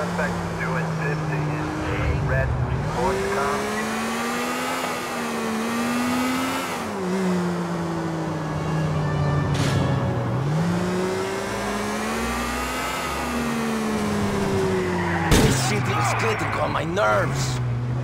Suspect is doing 50 in red report to come. This city is getting on my nerves.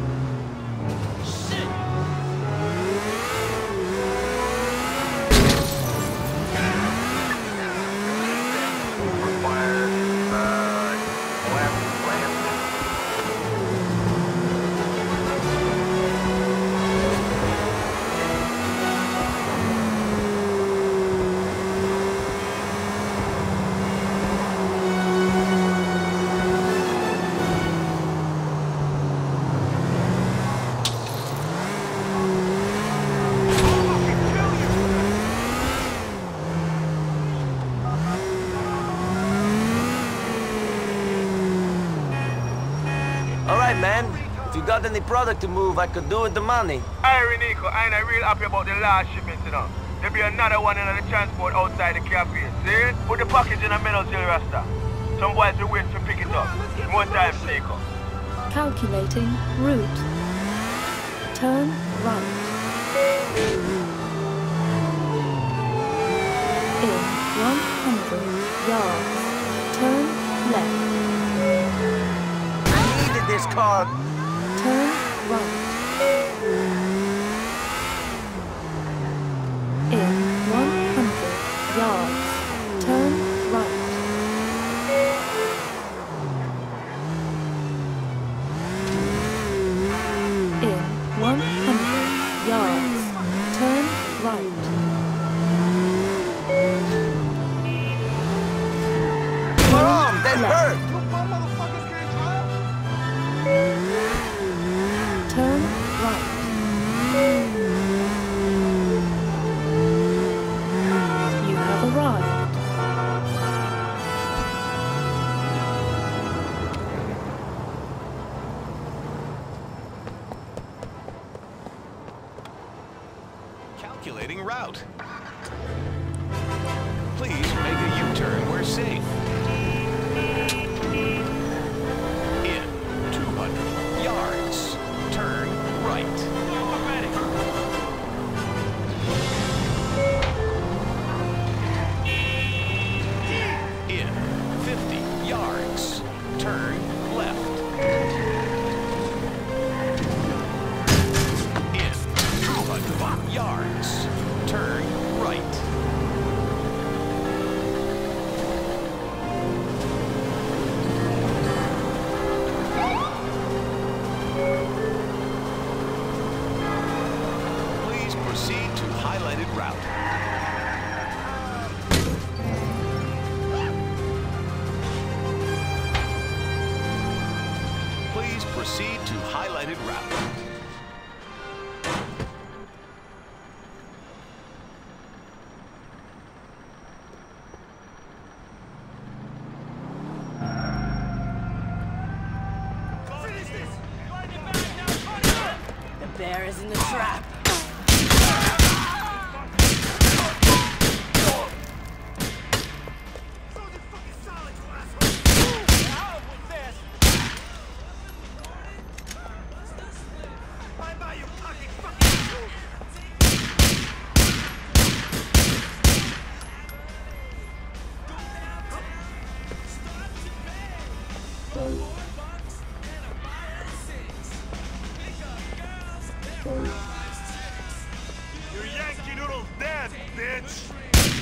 Man, if you got any product to move, I could do with the money. Hey, Nico, I ain't real happy about the last shipment, you know. There'll be another one in the transport outside the cafe. See? Put the package in the middle, Sylvester. Some boys will wait to pick it up. More time, Nico. Calculating route. Turn right. In 100 yards. Turn left. This car. Turn right. In 100 yards. Turn right. In 100 yards. Turn right. Mom, that hurt! Turn right. You have arrived. Calculating route. Please make a U-turn where safe. In 200 yards. Turn right. In 50 yards. Turn left. In 200 yards. Turn right. Proceed to highlighted route. Please proceed to highlighted route. The bear is in the trap. You Yankee Doodle dead, bitch!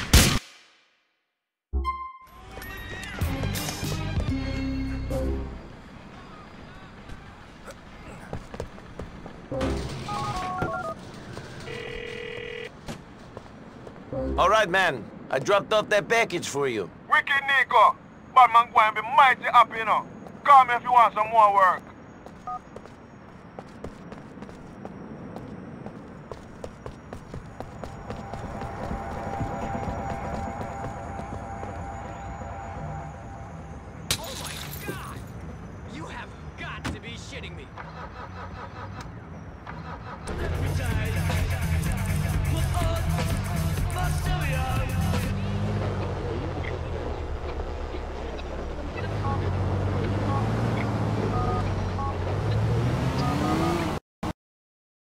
All right, man. I dropped off that package for you. Wicked Nico! Bad man going to be mighty happy, you know. Call me if you want some more work.